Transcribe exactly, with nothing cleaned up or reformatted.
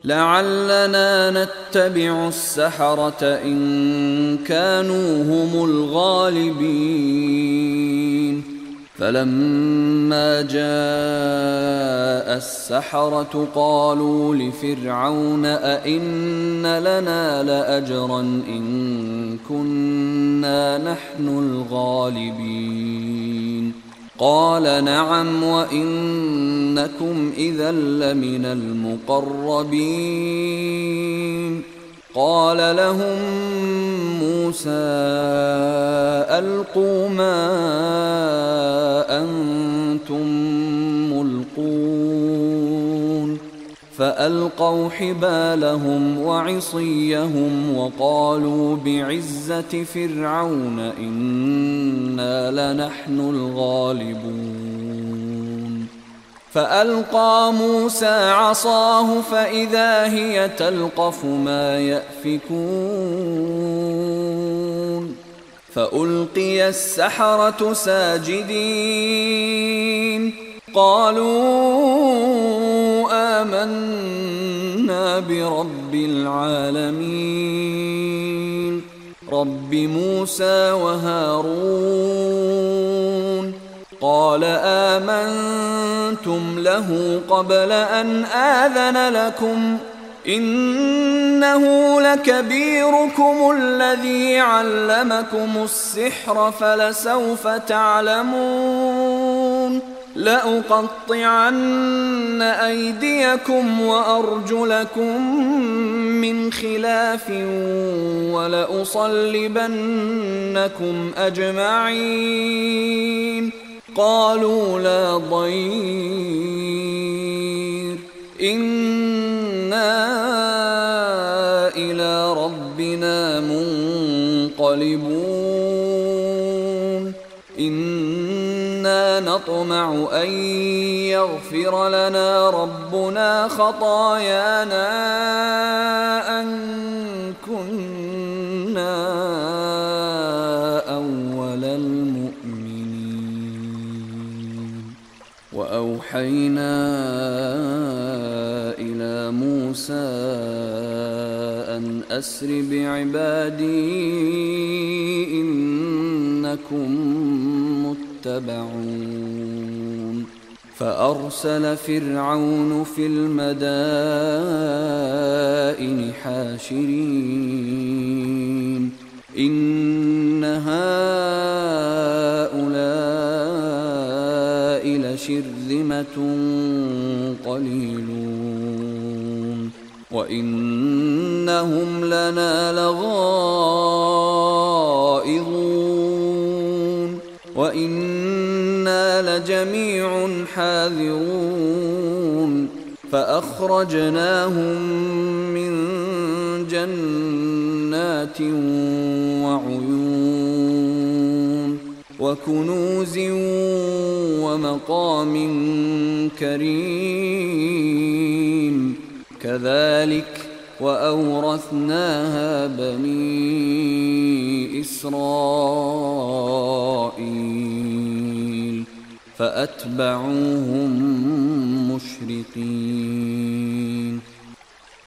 لعلنا نتبع السحرة إن كانوا هم الغالبين. فلما جاء السحرة قالوا لفرعون أئن لنا لأجرا إن كنا نحن الغالبين. قال نعم وإنكم إذا لمن المقربين. قال لهم موسى ألقوا ما أنتم ملقون. فألقوا حبالهم وعصيهم وقالوا بعزة فرعون إنا لنحن الغالبون. فألقى موسى عصاه فإذا هي تلقف ما يأفكون. فألقي السحرة ساجدين قالوا آمنا برب العالمين رب موسى وهارون. قال آمنتم له قبل أن آذن لكم إنه لكبيركم الذي علمكم السحر فلسوف تعلمون. لأقطعن أيديكم وأرجلكم من خلاف ولأصلبنكم أجمعين. قالوا لا ضير إنا إلى ربنا منقلبون. إنا نطمع أن يغفر لنا ربنا خطايانا أن كنا أول المؤمنين. وأوحينا إلى موسى أن أسر بعبادي إنكم متبعون. فأرسل فرعون في المدائن حاشرين إن هؤلاء لشرذمة قليلون وإنهم لنا لغائظون وإنا لجميع حاذرون. فأخرجناهم من جنات وعيون وكنوز ومقام كريم. كذلك وأورثناها بني إسرائيل فأتبعوهم مشرقين.